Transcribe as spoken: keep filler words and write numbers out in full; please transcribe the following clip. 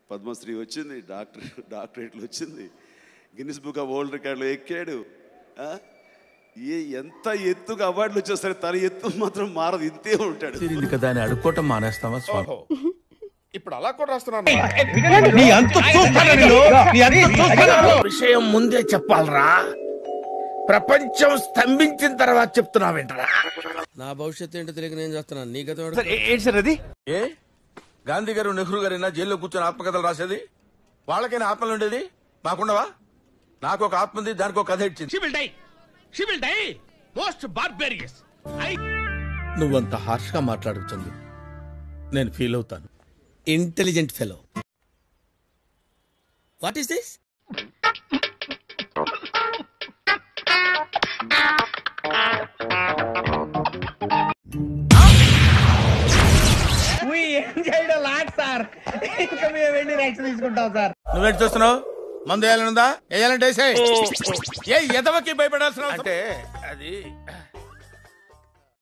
పద్మశ్రీ వచ్చింది, డాక్టర్ డాక్టరేట్లు వచ్చింది, Guinness book of world రికార్డులో ఎక్కాడు. ఏ ఎంత ఎత్తుగా అవార్డులు వచ్చేసరి తన ఎత్తు మాత్రం మారదు, ఇంతే ఉంటాడు. కదా అని అడుక్కోవటం మానేస్తావా? ఇప్పుడు అలా కూడా రాస్తున్నాను. విషయం ముందే చెప్పాలరా, ప్రపంచం స్తంభించిన తర్వాత చెప్తున్నావేంటరా? నా భవిష్యత్తు ఏంటో తెలియక నేను చేస్తున్నాను. నీ గత ఏంటి సార్ అది? ఏ గాంధీ గారు నెహ్రూ గారైనా జైల్లో కూర్చొని ఆత్మకథలు రాసేది? వాళ్ళకైనా ఆత్మలు ఉండేది, మాకుండవా? నాకు ఒక ఆత్మ ఉంది, దానికి ఒక కథ ఇచ్చింది. నువ్వంత హార్ష్ గా మాట్లాడుతుంది నేను ఫీల్ అవుతాను. Intelligent fellow. What is this? నువ్వేంటి చూస్తున్నావు? మందు వేయాలనుందా? వేయాలంటే ఏ ఎదవకి భయపడాల్సిన అంటే అది